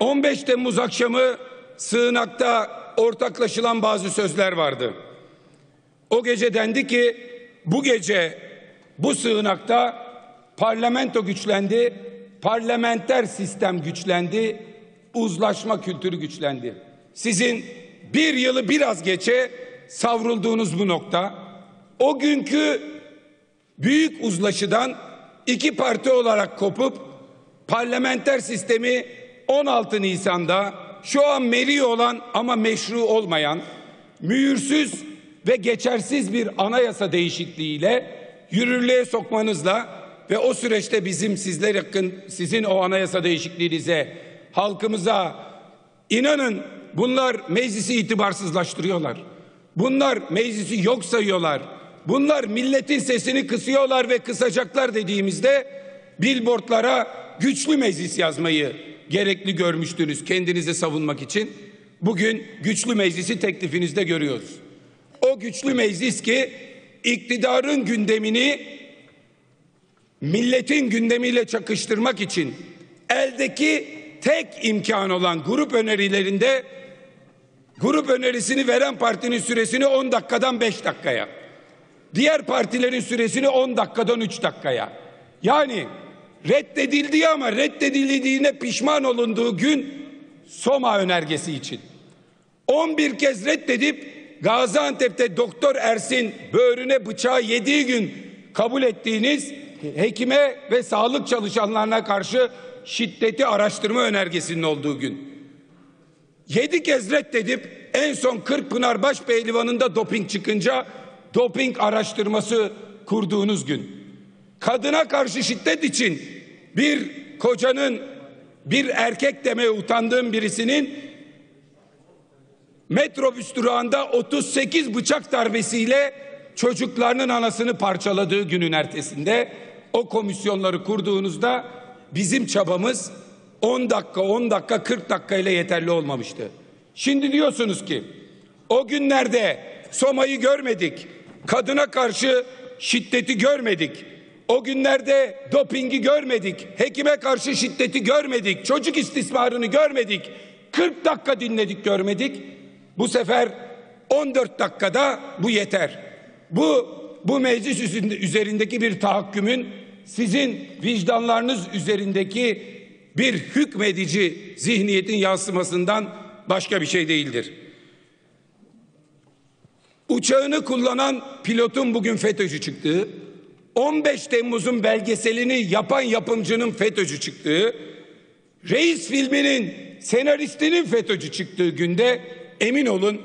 15 Temmuz akşamı sığınakta ortaklaşılan bazı sözler vardı. O gece dendi ki bu gece bu sığınakta parlamento güçlendi, parlamenter sistem güçlendi, uzlaşma kültürü güçlendi. Sizin bir yılı biraz geçe savrulduğunuz bu nokta, o günkü büyük uzlaşıdan iki parti olarak kopup parlamenter sistemi 16 Nisan'da şu an meri olan ama meşru olmayan, mühürsüz ve geçersiz bir anayasa değişikliğiyle yürürlüğe sokmanızla ve o süreçte bizim sizin o anayasa değişikliğinize, halkımıza inanın bunlar meclisi itibarsızlaştırıyorlar. Bunlar meclisi yok sayıyorlar. Bunlar milletin sesini kısıyorlar ve kısacaklar dediğimizde billboardlara güçlü meclis yazmayı gerekli görmüştünüz kendinizi savunmak için. Bugün güçlü meclisi teklifinizde görüyoruz. O güçlü meclis ki iktidarın gündemini milletin gündemiyle çakıştırmak için eldeki tek imkan olan grup önerilerinde grup önerisini veren partinin süresini 10 dakikadan 5 dakikaya, diğer partilerin süresini 10 dakikadan 3 dakikaya. Yani reddedildiği ama reddedildiğine pişman olunduğu gün Soma önergesi için 11 kez reddedip Gaziantep'te Doktor Ersin böğrüne bıçağı yediği gün kabul ettiğiniz hekime ve sağlık çalışanlarına karşı şiddeti araştırma önergesinin olduğu gün 7 kez reddedip en son Kırkpınar Başpehlivanı'nda doping çıkınca doping araştırması kurduğunuz gün, kadına karşı şiddet için bir kocanın, bir erkek demeye utandığım birisinin metrobüs durağında 38 bıçak darbesiyle çocuklarının anasını parçaladığı günün ertesinde o komisyonları kurduğunuzda bizim çabamız 10 dakika 40 dakika ile yeterli olmamıştı. Şimdi diyorsunuz ki o günlerde Soma'yı görmedik, kadına karşı şiddeti görmedik, o günlerde dopingi görmedik, hekime karşı şiddeti görmedik, çocuk istismarını görmedik, 40 dakika dinledik görmedik. Bu sefer 14 dakikada bu yeter. Bu meclis üzerindeki bir tahakkümün sizin vicdanlarınız üzerindeki bir hükmedici zihniyetin yansımasından başka bir şey değildir. Uçağını kullanan pilotun bugün FETÖ'cü çıktığı, 15 Temmuz'un belgeselini yapan yapımcının FETÖ'cü çıktığı, Reis filminin senaristinin FETÖ'cü çıktığı günde emin olun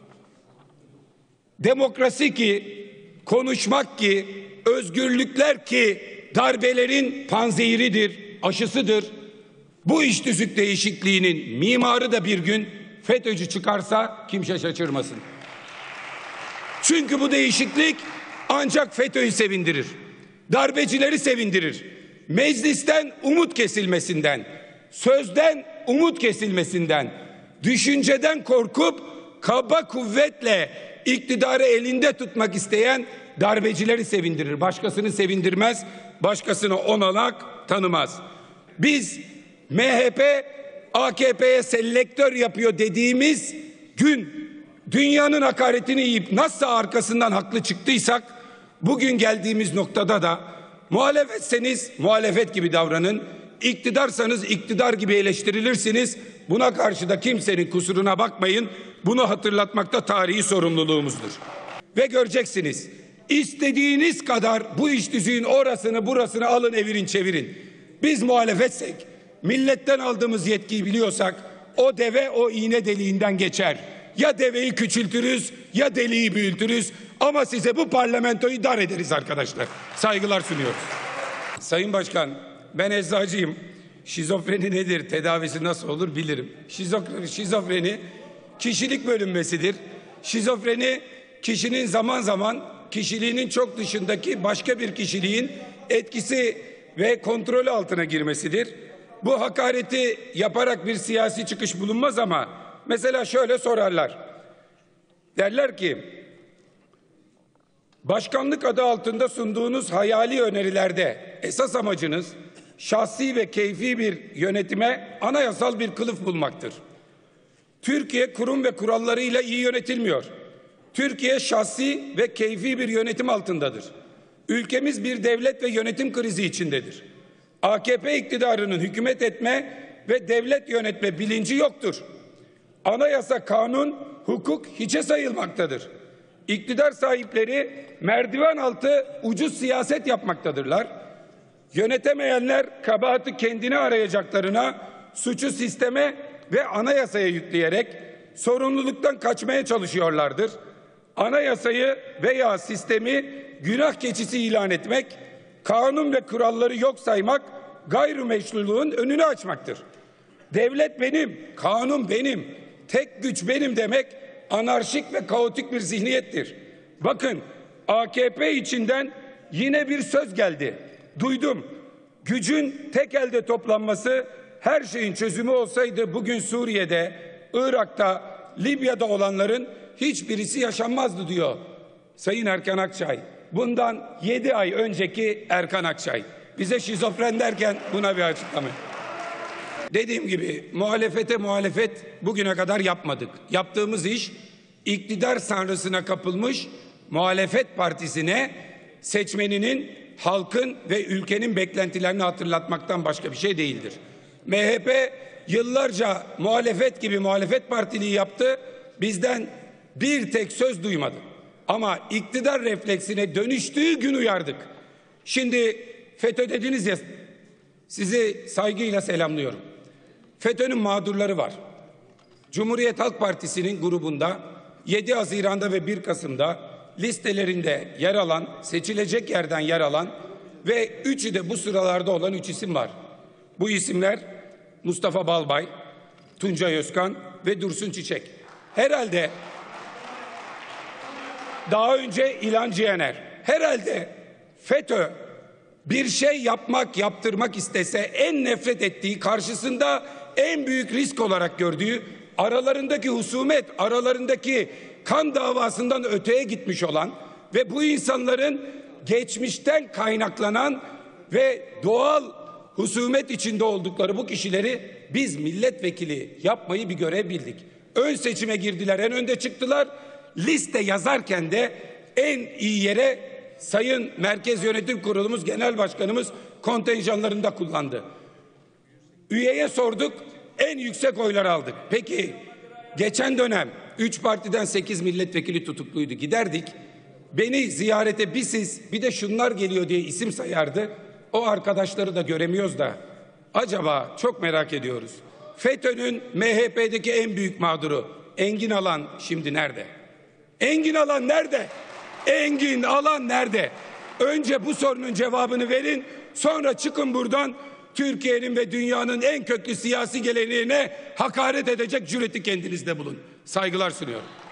demokrasi ki, konuşmak ki, özgürlükler ki darbelerin panzehiridir, aşısıdır. Bu iş tüzük değişikliğinin mimarı da bir gün FETÖ'cü çıkarsa kimse şaşırmasın. Çünkü bu değişiklik ancak FETÖ'yü sevindirir. Darbecileri sevindirir. Meclisten umut kesilmesinden, sözden umut kesilmesinden, düşünceden korkup kaba kuvvetle iktidarı elinde tutmak isteyen darbecileri sevindirir. Başkasını sevindirmez, başkasına onanak tanımaz. Biz MHP AKP'ye selektör yapıyor dediğimiz gün dünyanın hakaretini yiyip nasıl arkasından haklı çıktıysak bugün geldiğimiz noktada da muhalefetseniz muhalefet gibi davranın, iktidarsanız iktidar gibi eleştirilirsiniz. Buna karşı da kimsenin kusuruna bakmayın. Bunu hatırlatmakta tarihi sorumluluğumuzdur. Ve göreceksiniz, istediğiniz kadar bu iş tüzüğün orasını burasını alın evirin çevirin. Biz muhalefetsek, milletten aldığımız yetkiyi biliyorsak o deve o iğne deliğinden geçer. Ya deveyi küçültürüz ya deliği büyütürüz ama size bu parlamentoyu dar ederiz arkadaşlar. Saygılar sunuyoruz. Sayın Başkan, ben eczacıyım. Şizofreni nedir, tedavisi nasıl olur bilirim. Şizofreni kişilik bölünmesidir. Şizofreni kişinin zaman zaman kişiliğinin çok dışındaki başka bir kişiliğin etkisi ve kontrolü altına girmesidir. Bu hakareti yaparak bir siyasi çıkış bulunmaz ama mesela şöyle sorarlar. Derler ki başkanlık adı altında sunduğunuz hayali önerilerde esas amacınız şahsi ve keyfi bir yönetime anayasal bir kılıf bulmaktır. Türkiye kurum ve kurallarıyla iyi yönetilmiyor. Türkiye şahsi ve keyfi bir yönetim altındadır. Ülkemiz bir devlet ve yönetim krizi içindedir. AKP iktidarının hükümet etme ve devlet yönetme bilinci yoktur. Anayasa, kanun, hukuk hiçe sayılmaktadır. İktidar sahipleri merdiven altı ucuz siyaset yapmaktadırlar. Yönetemeyenler kabahati kendine arayacaklarına suçu sisteme ve anayasaya yükleyerek sorumluluktan kaçmaya çalışıyorlardır. Anayasayı veya sistemi günah keçisi ilan etmek, kanun ve kuralları yok saymak gayrimeşruluğun önünü açmaktır. Devlet benim, kanun benim, tek güç benim demek anarşik ve kaotik bir zihniyettir. Bakın, AKP içinden yine bir söz geldi. Duydum. Gücün tek elde toplanması her şeyin çözümü olsaydı bugün Suriye'de, Irak'ta, Libya'da olanların hiçbirisi yaşanmazdı diyor Sayın Erkan Akçay. Bundan 7 ay önceki Erkan Akçay. Bize şizofren derken buna bir açıklama. Dediğim gibi muhalefete muhalefet bugüne kadar yapmadık. Yaptığımız iş iktidar sanrısına kapılmış muhalefet partisine seçmeninin, halkın ve ülkenin beklentilerini hatırlatmaktan başka bir şey değildir. MHP yıllarca muhalefet gibi muhalefet partiliği yaptı. Bizden bir tek söz duymadı. Ama iktidar refleksine dönüştüğü gün uyardık. Şimdi FETÖ dediniz ya, sizi saygıyla selamlıyorum. FETÖ'nün mağdurları var. Cumhuriyet Halk Partisi'nin grubunda 7 Haziran'da ve 1 Kasım'da listelerinde yer alan, seçilecek yerden yer alan ve üçü de bu sıralarda olan 3 isim var. Bu isimler Mustafa Balbay, Tuncay Özkan ve Dursun Çiçek. Herhalde daha önce İlhan Cihaner. Herhalde FETÖ bir şey yaptırmak istese en nefret ettiği, karşısında en büyük risk olarak gördüğü, aralarındaki husumet, aralarındaki kan davasından öteye gitmiş olan ve bu insanların geçmişten kaynaklanan ve doğal husumet içinde oldukları bu kişileri biz milletvekili yapmayı bir görev bildik. Ön seçime girdiler, en önde çıktılar. Liste yazarken de en iyi yere Sayın Merkez Yönetim Kurulumuz Genel Başkanımız kontenjanlarında kullandı. Üyeye sorduk, en yüksek oyları aldık. Peki geçen dönem 3 partiden 8 milletvekili tutukluydu. Giderdik, beni ziyarete bir siz bir de şunlar geliyor diye isim sayardı. O arkadaşları da göremiyoruz da acaba çok merak ediyoruz. FETÖ'nün MHP'deki en büyük mağduru Engin Alan şimdi nerede? Engin Alan nerede? Engin Alan nerede? Önce bu sorunun cevabını verin, sonra çıkın buradan Türkiye'nin ve dünyanın en köklü siyasi geleneğine hakaret edecek cüreti kendinizde bulun. Saygılar sunuyorum.